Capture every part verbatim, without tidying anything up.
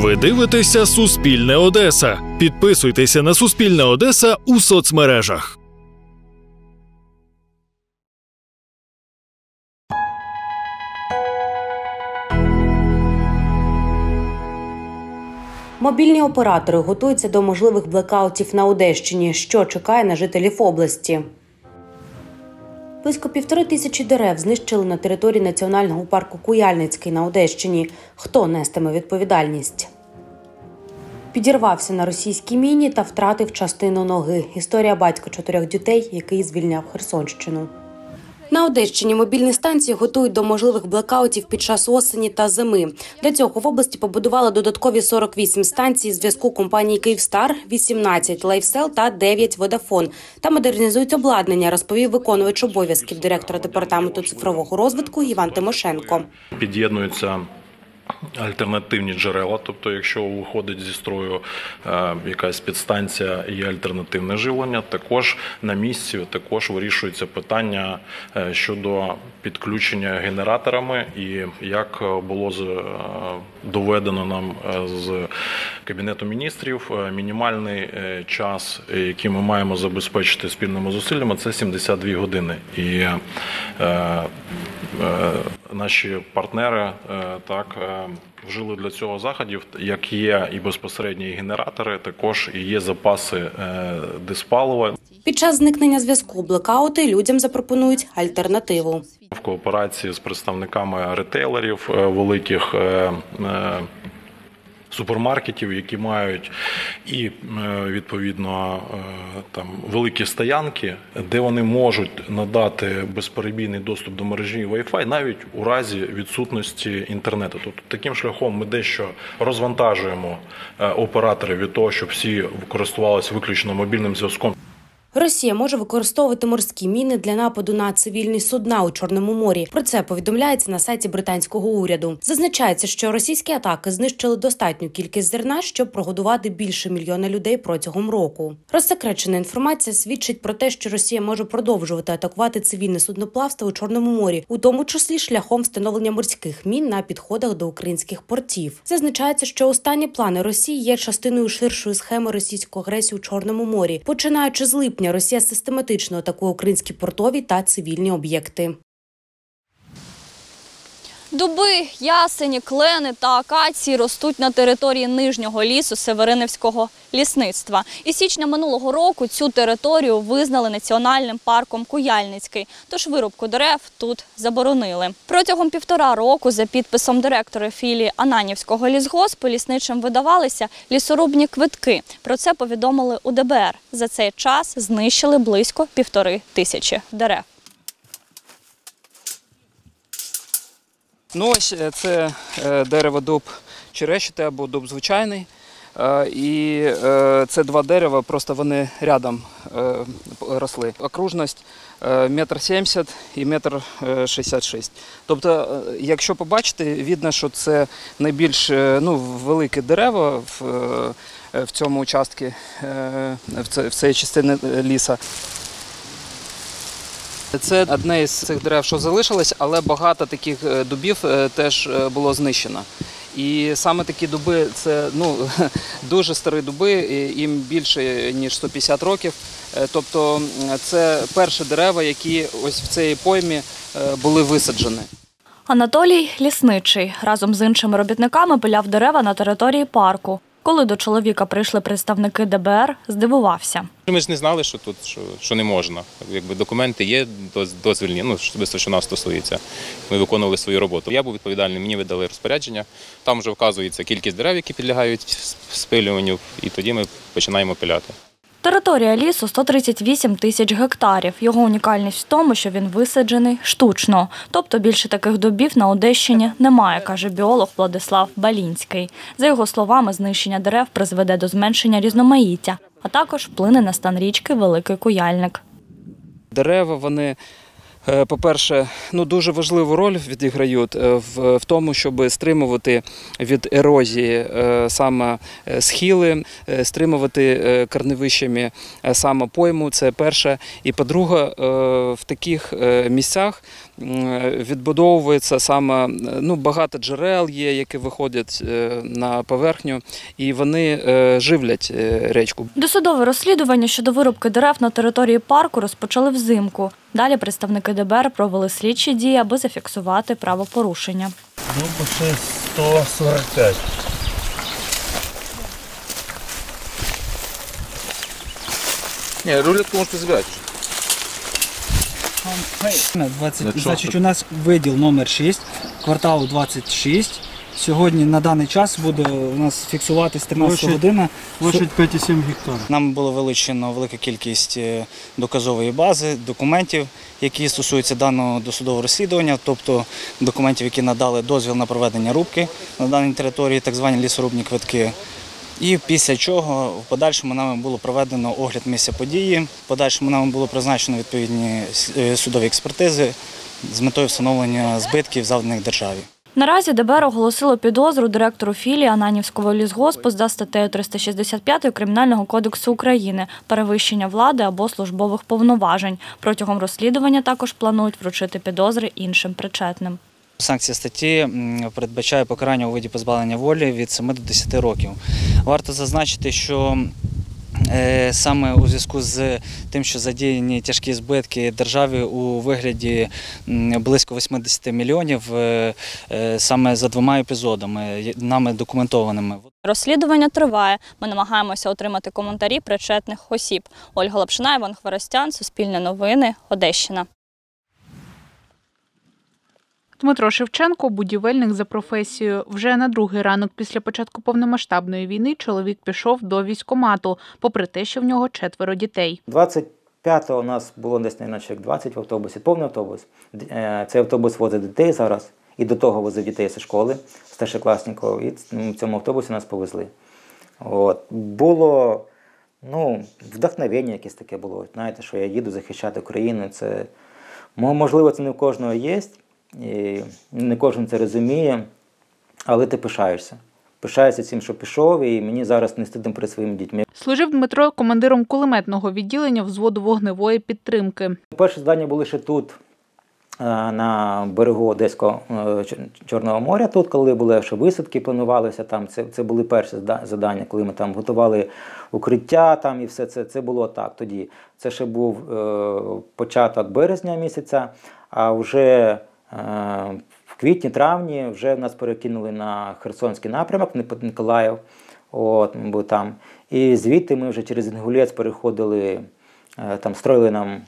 Ви дивитеся «Суспільне Одеса». Підписуйтеся на «Суспільне Одеса» у соцмережах. Мобільні оператори готуються до можливих блекаутів на Одещині. Що чекає на жителів області? Близько півтори тисячі дерев знищили на території національного парку Куяльницький на Одещині. Хто нестиме відповідальність? Підірвався на російській міні та втратив частину ноги. Історія батька чотирьох дітей, який звільняв Херсонщину. На Одещині мобільні станції готують до можливих блекаутів під час осені та зими. Для цього в області побудували додаткові сорок вісім станцій зв'язку компанії «Київстар», вісімнадцять «Лайфсел» та дев'ять «Водафон». Та модернізують обладнання, розповів виконувач обов'язків директора департаменту цифрового розвитку Іван Тимошенко. Під'єднуються альтернативні джерела, тобто якщо виходить зі строю е, якась підстанція і альтернативне живлення, також на місці також вирішується питання е, щодо підключення генераторами, і як було з, е, доведено нам е, з Кабінету міністрів, е, мінімальний е, час, який ми маємо забезпечити спільними зусиллями, це сімдесят дві години. І е, е, наші партнери е, так е, вжили для цього заходів, як є і безпосередні генератори, також і є запаси е, диспалива. Під час зникнення зв'язку блекаути людям запропонують альтернативу. В кооперації з представниками ретейлерів е, великих е, е, супермаркетів, які мають і, відповідно, там великі стоянки, де вони можуть надати безперебійний доступ до мережі Wi-Fi навіть у разі відсутності інтернету. Тобто таким шляхом ми дещо розвантажуємо операторів від того, щоб всі користувалися виключно мобільним зв'язком. Росія може використовувати морські міни для нападу на цивільні судна у Чорному морі. Про це повідомляється на сайті британського уряду. Зазначається, що російські атаки знищили достатню кількість зерна, щоб прогодувати більше мільйона людей протягом року. Розсекречена інформація свідчить про те, що Росія може продовжувати атакувати цивільне судноплавство у Чорному морі, у тому числі шляхом встановлення морських мін на підходах до українських портів. Зазначається, що останні плани Росії є частиною ширшої схеми російської агресії у Чорному морі. Починаючи з липня, Росія систематично атакує українські портові та цивільні об'єкти. Дуби, ясені, клени та акації ростуть на території нижнього лісу Северинівського лісництва. І з січня минулого року цю територію визнали національним парком Куяльницький, тож вирубку дерев тут заборонили. Протягом півтора року за підписом директора філії Ананівського лісгоспу лісничим видавалися лісорубні квитки. Про це повідомили у де бе ер. За цей час знищили близько півтори тисячі дерев. Ну ось це дерево дуб черещатий або дуб звичайний. І це два дерева, просто вони рядом росли. Окружність метр сімдесят і метр шістдесят шість. Тобто, якщо побачите, видно, що це найбільш ну, велике дерево в, в цьому участку, в цій частині лісу. Це одне із цих дерев, що залишилось, але багато таких дубів теж було знищено. І саме такі дуби – це ну, дуже старі дуби, їм більше, ніж сто п'ятдесят років. Тобто це перші дерева, які ось в цій поймі були висаджені. Анатолій – лісничий. Разом з іншими робітниками пиляв дерева на території парку. Коли до чоловіка прийшли представники де бе ер, здивувався. Ми ж не знали, що тут що, що не можна. Якби документи є дозвільні, ну, що нас стосується. Ми виконували свою роботу. Я був відповідальний, мені видали розпорядження. Там вже вказується кількість дерев, які підлягають спилюванню, і тоді ми починаємо пиляти. Територія лісу – сто тридцять вісім тисяч гектарів. Його унікальність в тому, що він висаджений штучно. Тобто більше таких дубів на Одещині немає, каже біолог Владислав Балінський. За його словами, знищення дерев призведе до зменшення різноманіття, а також вплине на стан річки Великий Куяльник. Дерева, вони, по-перше, ну, дуже важливу роль відіграють в, в тому, щоб стримувати від ерозії саме схили, стримувати корневищами саме пойму, це перше. І по-друге, в таких місцях відбудовується саме, ну, багато джерел є, які виходять на поверхню, і вони живлять річку. Досудове розслідування щодо вирубки дерев на території парку розпочали взимку. Далі представники Д Б Р провели слідчі дії, аби зафіксувати правопорушення. Ну, пише сто сорок п'ять. Ні, рулетку можете забирати. двадцять, значить, у нас виділ номер шість, квартал двадцять шість. Сьогодні на даний час буде у нас фіксуватись тринадцята година. Площадь п'ять цілих сім гектарів. Нам було вилучено велика кількість доказової бази, документів, які стосуються даного досудового розслідування, тобто документів, які надали дозвіл на проведення рубки на даній території, так звані лісорубні квитки. І після чого в подальшому нами було проведено огляд місця події, в подальшому нами було призначено відповідні судові експертизи з метою встановлення збитків, завданих державі. Наразі Д Б Р оголосило підозру директору філії Ананівського лісгоспу за статтею триста шістдесят п'ять Кримінального кодексу України «Перевищення влади або службових повноважень». Протягом розслідування також планують вручити підозри іншим причетним. Санкція статті передбачає покарання у виді позбавлення волі від семи до десяти років. Варто зазначити, що саме у зв'язку з тим, що задіяні тяжкі збитки державі у вигляді близько вісімдесят мільйонів, саме за двома епізодами, нами документованими. Розслідування триває. Ми намагаємося отримати коментарі причетних осіб. Ольга Лапшина, Іван Хворостян, Суспільне новини, Одещина. Дмитро Шевченко – будівельник за професією. Вже на другий ранок після початку повномасштабної війни чоловік пішов до військкомату, попри те, що в нього четверо дітей. двадцять п'ятого у нас було десь наче двадцять в автобусі, повний автобус. Цей автобус возить дітей зараз, і до того возив дітей зі школи, старшокласників, і в цьому автобусі нас повезли. От. Було, ну, вдохновення якесь таке було. Знаєте, що я їду захищати Україну. Це, можливо, це не в кожного є. І не кожен це розуміє, але ти пишаєшся. Пишаєшся цим, що пішов, і мені зараз не стидно перед своїми дітьми. Служив Дмитро командиром кулеметного відділення взводу вогневої підтримки. Перші завдання були ще тут, на берегу Одеського Чорного моря, тут, коли були ще висадки, планувалися там. Це, це були перші завдання, коли ми там готували укриття там і все це. Це було так тоді. Це ще був е, початок березня місяця, а вже в квітні-травні вже нас перекинули на Херсонський напрямок, Миколаїв, от, ми були там. І звідти ми вже через Інгулець переходили, там строїли нам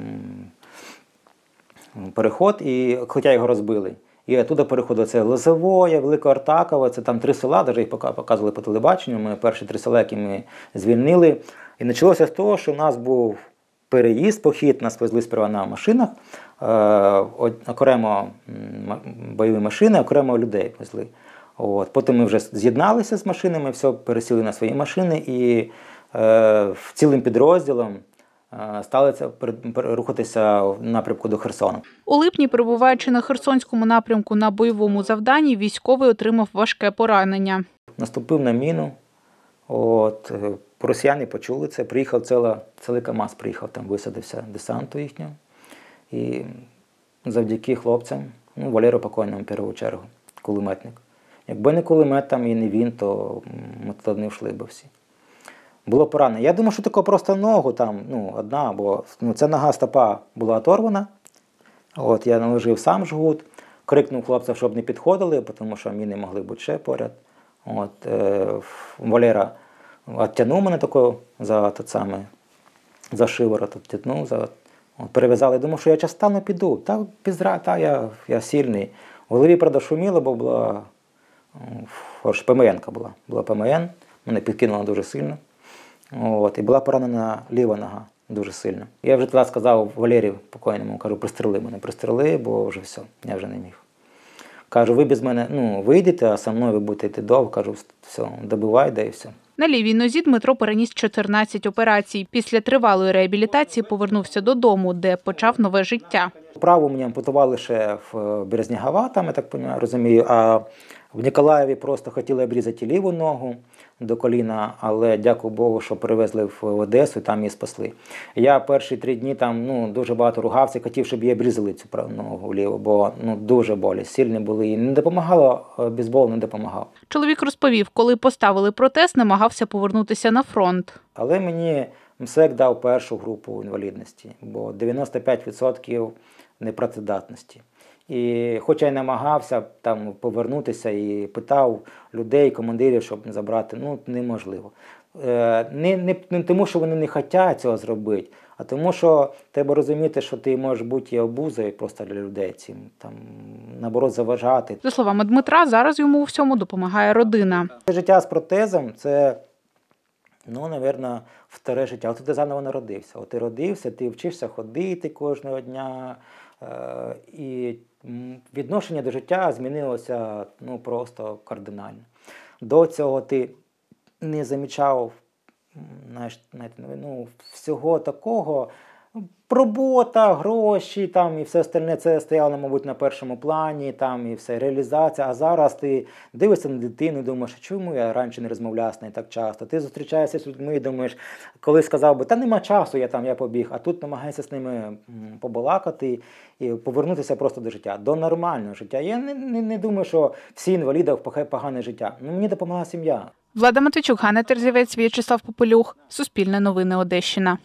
переход, і, хоча його розбили. І оттуда переходили, це Лозовоє, Великоартакове, це там три села, навіть їх показували по телебаченню, ми перші три села, які ми звільнили. І почалося з того, що в нас був переїзд, похід, нас везли сперва на машинах, окремо бойові машини, окремо людей везли. От. Потім ми вже з'єдналися з машинами, все, пересіли на свої машини і е, цілим підрозділом е, стали це, рухатися в напрямку до Херсону. У липні, перебуваючи на Херсонському напрямку на бойовому завданні, військовий отримав важке поранення. Наступив на міну. От, росіяни почули це, приїхав ціла, цілий КАМАЗ, приїхав, там висадився десанту їхнього. І завдяки хлопцям, ну, Валеру покойному в першу чергу, кулеметник. Якби не кулемет там і не він, то ми туди не йшли б всі. Було поранено. Я думаю, що таке просто ногу там, ну, одна, бо ну, ця нога стопа була оторвана. От, я наложив сам жгут, крикнув хлопцям, щоб не підходили, тому що міни могли бути ще поряд. От, е, Валера відтягнув мене тако за, саме, за шиворот, відтягнув, за, от, перев'язали. Думав, що я час стану піду. Та, пізра, та я, я сильний. В голові, правда, шуміло, бо була ПМН-ка була. Була ПМН, мене підкинуло дуже сильно. От, і була поранена ліва нога дуже сильно. Я вже тоді сказав Валерію покойному, кажу, пристрели мене, пристрели, бо вже все, я вже не міг. Кажу, ви без мене, ну, вийдете, а со мною ви будете йти довго. Кажу, все, добивай, да і все. На лівій нозі Дмитро переніс чотирнадцять операцій. Після тривалої реабілітації повернувся додому, де почав нове життя. Праву мені ампутували ще в Березнігова, там, я так розумію, а В Ніколаєві просто хотіли обрізати ліву ногу до коліна, але дякую Богу, що привезли в Одесу і там її спасли. Я перші три дні там ну, дуже багато ругався, хотів, щоб її обрізали цю ногу ліву, бо ну, дуже болі, сильні були. І не допомагало, бейсбол не допомагав. Чоловік розповів, коли поставили протез, намагався повернутися на фронт. Але мені МСЕК дав першу групу інвалідності, бо дев'яносто п'ять відсотків непрацездатності. І хоча й намагався там повернутися і питав людей, командирів, щоб забрати, ну неможливо. Е, не, не, не тому, що вони не хочуть цього зробити, а тому, що треба розуміти, що ти можеш бути і обузою просто для людей цим, там, наоборот, заважати. За словами Дмитра, зараз йому у всьому допомагає родина. Життя з протезом – це, ну, напевно, вторе життя. От ти заново народився. От ти родився, ти вчишся ходити кожного дня, е, і відношення до життя змінилося ну, просто кардинально. До цього ти не замічав знаєш, ну, всього такого. Робота, гроші там, і все остальне, це стояло, мабуть, на першому плані, там, і все, реалізація. А зараз ти дивишся на дитину і думаєш, чому я раніше не розмовляв з нею так часто? Ти зустрічаєшся з людьми і думаєш, коли сказав би, та нема часу, я там, я побіг, а тут намагаєшся з ними побалакати і повернутися просто до життя, до нормального життя. Я не, не, не думаю, що всі інваліди погане життя. Ну, мені допомогла сім'я. Влада Матвійчук, Ганна Терзівець, В'ячеслав Попелюх. Суспільне новини Одещина.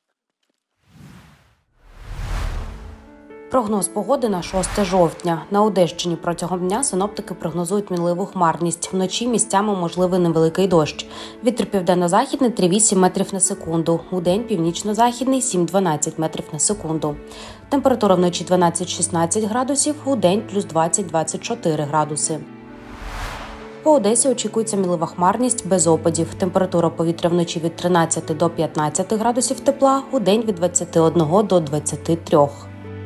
Прогноз погоди на шосте жовтня. На Одещині протягом дня синоптики прогнозують мінливу хмарність. Вночі місцями можливий невеликий дощ. Вітер південно-західний три вісім метрів на секунду. Удень північно-західний сім дванадцять метрів на секунду. Температура вночі дванадцять шістнадцять градусів, удень плюс двадцять двадцять чотири градуси. По Одесі очікується мінлива хмарність без опадів. Температура повітря вночі від тринадцяти до п'ятнадцяти градусів тепла, удень від двадцяти одного до двадцяти трьох.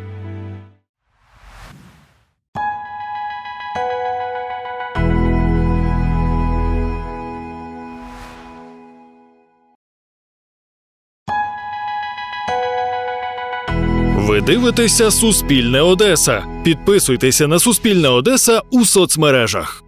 Ви дивитеся «Суспільне Одеса». Підписуйтеся на «Суспільне Одеса» у соцмережах.